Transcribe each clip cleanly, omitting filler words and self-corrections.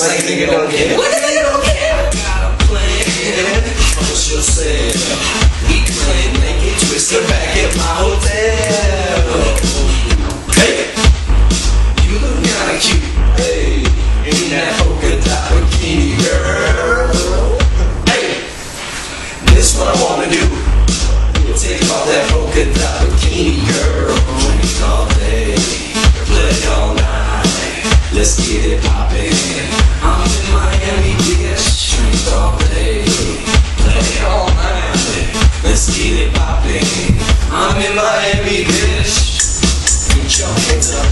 like a nigga don't care. Like a nigga don't care. I got a plan. What's your say? We playing naked twister back at my hotel. Hey, you look kinda cute. Hey, in that polka dot bikini, girl. Hey, this what I wanna do. Take off that polka dot bikini, girl. Drink all day, play all night. Let's get it poppin'. I'm in Miami, bitch. Drink all day, play all night. Let's get it poppin'. I'm in Miami, bitch. Get your hands up.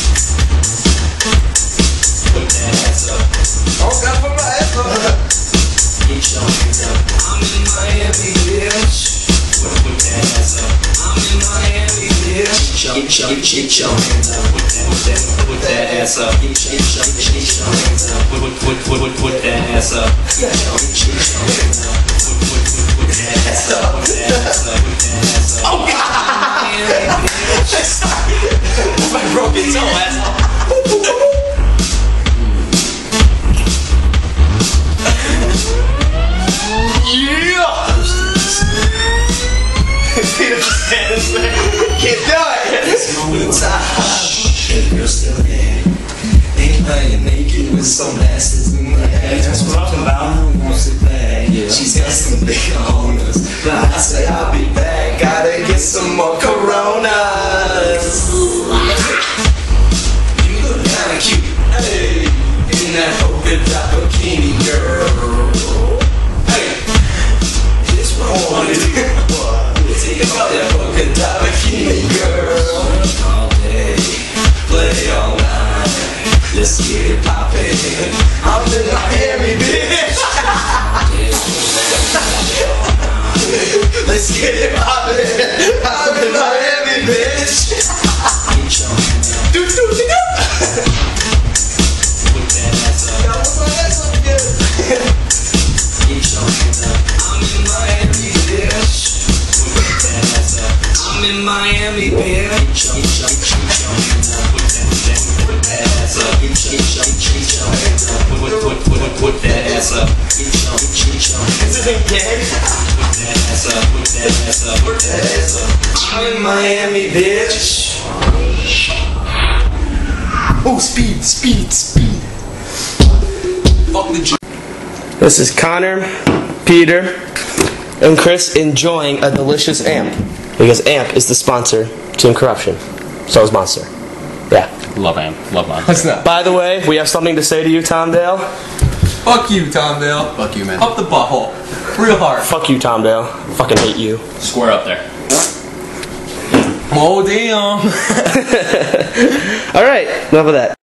Put that ass up. Oh, gotta put my ass up. Get your hands up. I'm in Miami, bitch. Put that ass up. I'm in Miami, bitch. Get your hands up. Put that ass up. Get your hands up. Put that ass up. Get your hands up. Put that ass up. Put that ass up. Put that ass up. Oh God! I broke his toe, asshole. Can't do it! The girl's still there. Ain't playing naked with some asses in my head. That's what I'm talking about. Wants it back. Yeah. She's got some big owners. But I say I'll be back. Gotta get some more Coronas. You look kinda cute. Hey, in that polka dot bikini, girl. Hey, this what I wanna do. Take off that polka dot bikini, girl. All day, play all night. Let's get it poppin'. I'm in Miami, bitch. Let's get it poppin'. I'm in Miami, bitch. Do. Put that ass up. Put my ass up again. Get your hands up. I'm in Miami, bitch. I'm in Miami, bitch. Get your hands up. Put that ass up. Get your hands up. Put that ass up. Get your hands up. Again. Put that ass up. Put that ass up. Put that ass up. I'm in Miami, bitch. Oh, speed. Fuck the Jew. This is Connor, Peter, and Chris enjoying a delicious amp. Because AMP is the sponsor to Corruption. So is Monster. Yeah. Love AMP. Love Monster. By the way, we have something to say to you, Tom Dale. Fuck you, Tom Dale. Fuck you, man. Up the butthole. Real hard. Fuck you, Tom Dale. Fucking hate you. Square up there. Oh, damn. Alright, enough of that.